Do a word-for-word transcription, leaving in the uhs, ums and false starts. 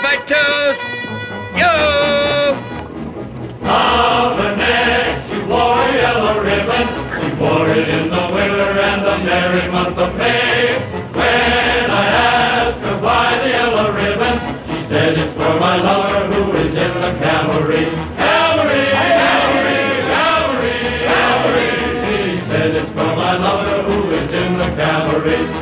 right toes. Yo! On her neck she wore a yellow ribbon. She wore it in the winter and the merry month of May. When I asked her why the yellow ribbon, she said it's for my lover who is in the cavalry. Cavalry, cavalry, cavalry, cavalry. She said it's for my lover who is in the cavalry.